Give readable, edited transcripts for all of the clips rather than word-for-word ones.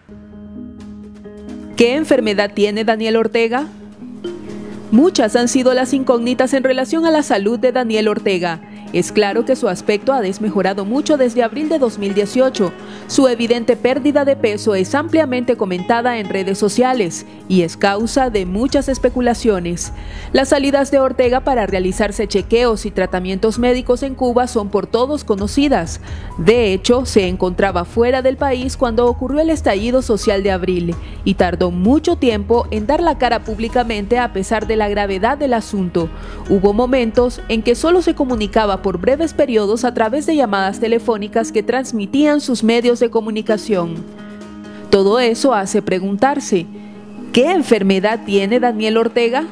¿Qué enfermedad tiene Daniel Ortega? Muchas han sido las incógnitas en relación a la salud de Daniel Ortega. Es claro que su aspecto ha desmejorado mucho desde abril de 2018. Su evidente pérdida de peso es ampliamente comentada en redes sociales y es causa de muchas especulaciones. Las salidas de Ortega para realizarse chequeos y tratamientos médicos en Cuba son por todos conocidas. De hecho, se encontraba fuera del país cuando ocurrió el estallido social de abril y tardó mucho tiempo en dar la cara públicamente a pesar de la gravedad del asunto. Hubo momentos en que solo se comunicaba por breves periodos a través de llamadas telefónicas que transmitían sus medios de comunicación. Todo eso hace preguntarse, ¿qué enfermedad tiene Daniel Ortega?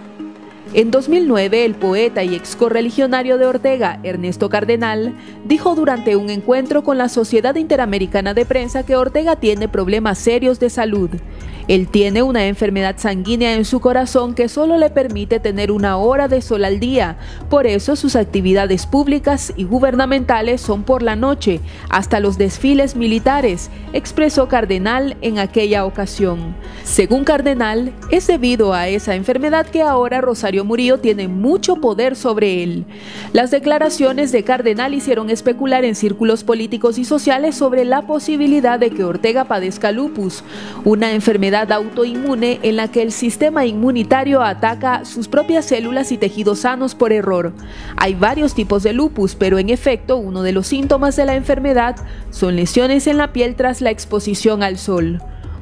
En 2009, el poeta y ex correligionario de Ortega, Ernesto Cardenal, dijo durante un encuentro con la Sociedad Interamericana de Prensa que Ortega tiene problemas serios de salud. Él tiene una enfermedad sanguínea en su corazón que solo le permite tener 1 hora de sol al día. Por eso sus actividades públicas y gubernamentales son por la noche, hasta los desfiles militares, expresó Cardenal en aquella ocasión. Según Cardenal, es debido a esa enfermedad que ahora Rosario Murillo tiene mucho poder sobre él. Las declaraciones de Cardenal hicieron especular en círculos políticos y sociales sobre la posibilidad de que Ortega padezca lupus, una enfermedad autoinmune en la que el sistema inmunitario ataca sus propias células y tejidos sanos por error. Hay varios tipos de lupus, pero en efecto uno de los síntomas de la enfermedad son lesiones en la piel tras la exposición al sol.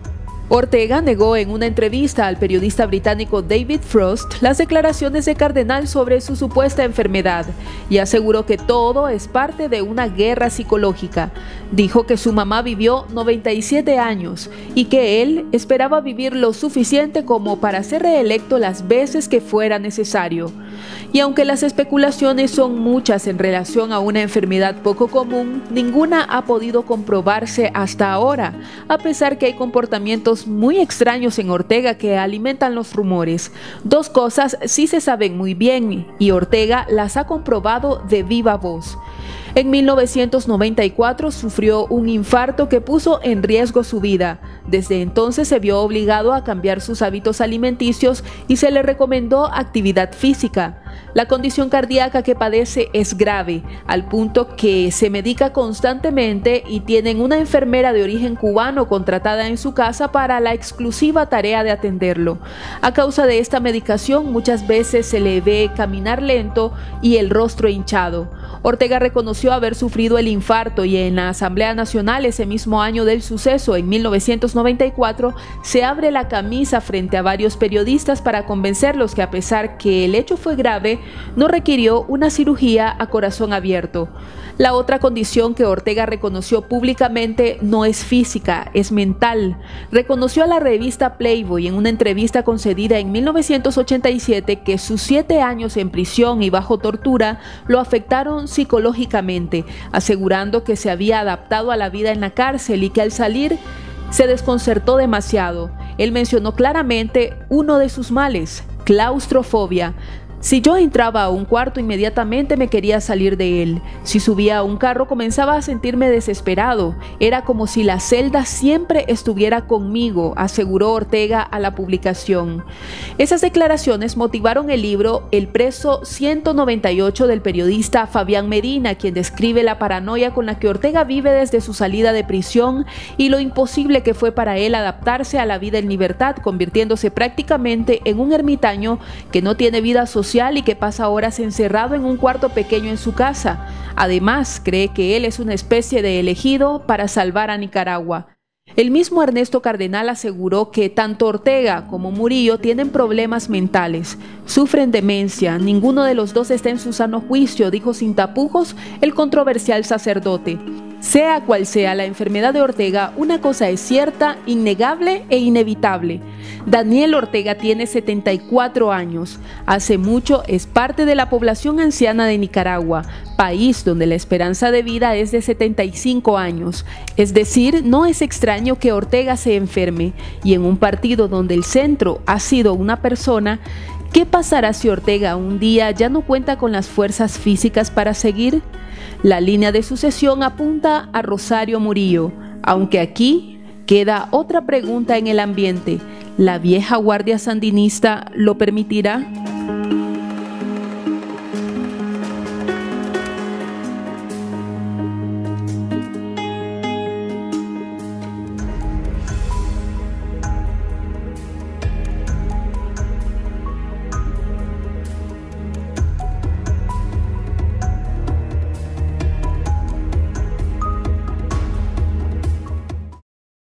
Ortega negó en una entrevista al periodista británico David Frost las declaraciones de Cardenal sobre su supuesta enfermedad y aseguró que todo es parte de una guerra psicológica. Dijo que su mamá vivió 97 años y que él esperaba vivir lo suficiente como para ser reelecto las veces que fuera necesario. Y aunque las especulaciones son muchas en relación a una enfermedad poco común, ninguna ha podido comprobarse hasta ahora, a pesar que hay comportamientos muy extraños en Ortega que alimentan los rumores. Dos cosas sí se saben muy bien y Ortega las ha comprobado de viva voz. En 1994 sufrió un infarto que puso en riesgo su vida. Desde entonces se vio obligado a cambiar sus hábitos alimenticios y se le recomendó actividad física. La condición cardíaca que padece es grave, al punto que se medica constantemente y tienen una enfermera de origen cubano contratada en su casa para la exclusiva tarea de atenderlo. A causa de esta medicación, muchas veces se le ve caminar lento y el rostro hinchado. Ortega reconoció haber sufrido el infarto y en la Asamblea Nacional ese mismo año del suceso, en 1994, se abre la camisa frente a varios periodistas para convencerlos que a pesar que el hecho fue grave, no requirió una cirugía a corazón abierto. La otra condición que Ortega reconoció públicamente no es física, es mental. Reconoció a la revista Playboy en una entrevista concedida en 1987 que sus 7 años en prisión y bajo tortura lo afectaron psicológicamente, asegurando que se había adaptado a la vida en la cárcel y que al salir se desconcertó demasiado. Él mencionó claramente uno de sus males, claustrofobia. Si yo entraba a un cuarto, inmediatamente me quería salir de él. Si subía a un carro, comenzaba a sentirme desesperado. Era como si la celda siempre estuviera conmigo, aseguró Ortega a la publicación. Esas declaraciones motivaron el libro El preso 198 del periodista Fabián Medina, quien describe la paranoia con la que Ortega vive desde su salida de prisión y lo imposible que fue para él adaptarse a la vida en libertad, convirtiéndose prácticamente en un ermitaño que no tiene vida social y que pasa horas encerrado en un cuarto pequeño en su casa. Además, cree que él es una especie de elegido para salvar a Nicaragua. El mismo Ernesto Cardenal aseguró que tanto Ortega como Murillo tienen problemas mentales, sufren demencia, ninguno de los dos está en su sano juicio, dijo sin tapujos el controversial sacerdote. Sea cual sea la enfermedad de Ortega, una cosa es cierta, innegable e inevitable. Daniel Ortega tiene 74 años. Hace mucho es parte de la población anciana de Nicaragua, país donde la esperanza de vida es de 75 años. Es decir, no es extraño que Ortega se enferme, y en un partido donde el centro ha sido una persona, ¿qué pasará si Ortega un día ya no cuenta con las fuerzas físicas para seguir? La línea de sucesión apunta a Rosario Murillo, aunque aquí Queda otra pregunta en el ambiente: ¿la vieja guardia sandinista lo permitirá?